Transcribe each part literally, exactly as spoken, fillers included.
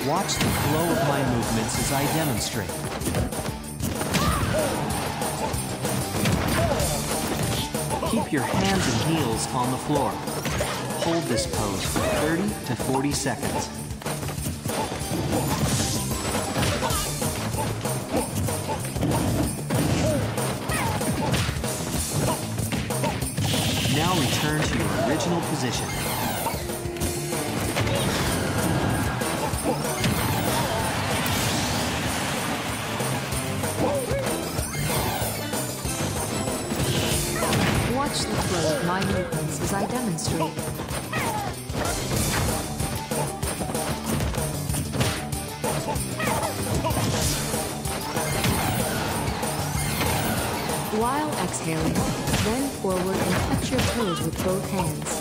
Watch the flow of my movements as I demonstrate. Keep your hands and heels on the floor. Hold this pose for thirty to forty seconds. Now return to your original position. Watch the flow of my movements as I demonstrate. While exhaling, bend forward and touch your toes with both hands.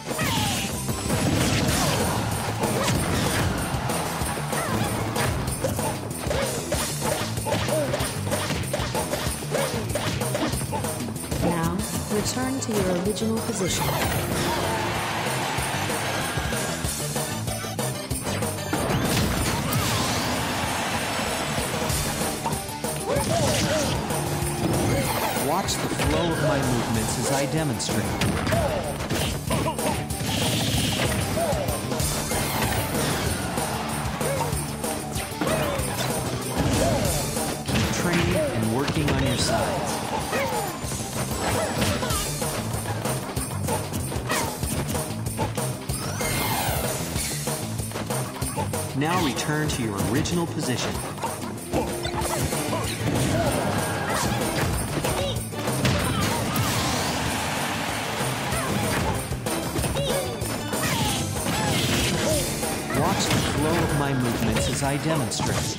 Now, return to your original position. Watch the flow of my movements as I demonstrate. Keep training and working on your sides. Now return to your original position. Watch the flow of my movements as I demonstrate.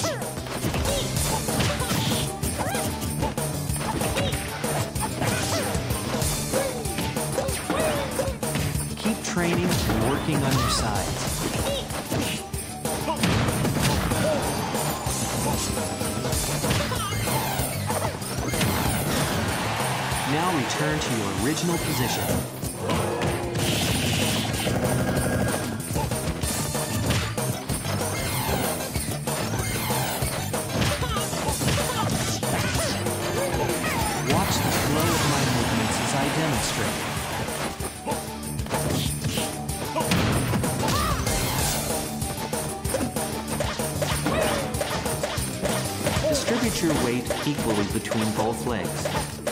Keep training and working on your sides. Now return to your original position. Watch the flow of my movements as I demonstrate. Distribute your weight equally between both legs.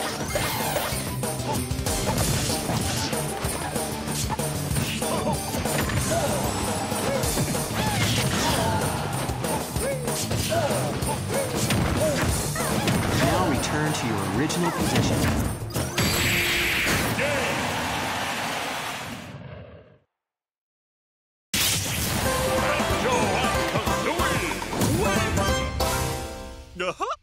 Now return to your original position. Uh-huh.